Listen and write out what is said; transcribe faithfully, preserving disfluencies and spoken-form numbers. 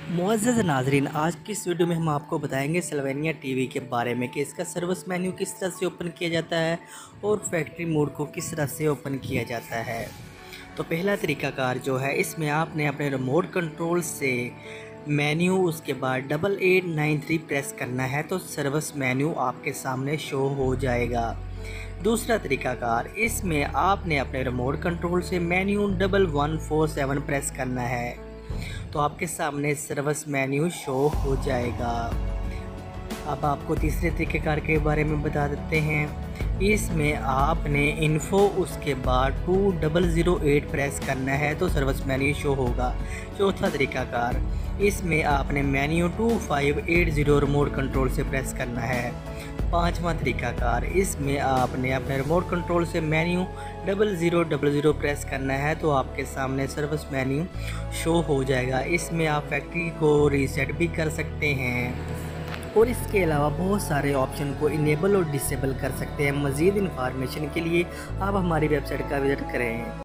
मुअज़्ज़ज़ नाज़रीन, आज की इस वीडियो में हम आपको बताएंगे सिल्वेनिया टीवी के बारे में कि इसका सर्विस मेन्यू किस तरह से ओपन किया जाता है और फैक्ट्री मोड को किस तरह से ओपन किया जाता है। तो पहला तरीकाकार जो है, इसमें आपने अपने रिमोट कंट्रोल से मेन्यू उसके बाद double eight nine three press करना है तो सर्विस मेन्यू आपके सामने शो हो जाएगा। दूसरा तरीकाकार, इसमें आपने अपने रिमोट कंट्रोल से menu double one four seven press करना है तो आपके सामने सर्विस मेन्यू शो हो जाएगा। अब आपको तीसरे तरीक़ेकार के बारे में बता देते हैं। इसमें आपने इन्फो उसके बाद two double zero eight press करना है तो सर्विस मेन्यू शो होगा। चौथा तरीकाकार, इसमें आपने menu two five eight zero remote control से प्रेस करना है। पांचवा तरीकाकार, इसमें आपने अपने रिमोट कंट्रोल से menu double zero double zero press करना है तो आपके सामने सर्विस मेन्यू शो हो जाएगा। इसमें आप फैक्ट्री को रीसेट भी कर सकते हैं और इसके अलावा बहुत सारे ऑप्शन को इनेबल और डिसेबल कर सकते हैं। मज़ीद इन्फॉर्मेशन के लिए आप हमारी वेबसाइट का विज़िट करें।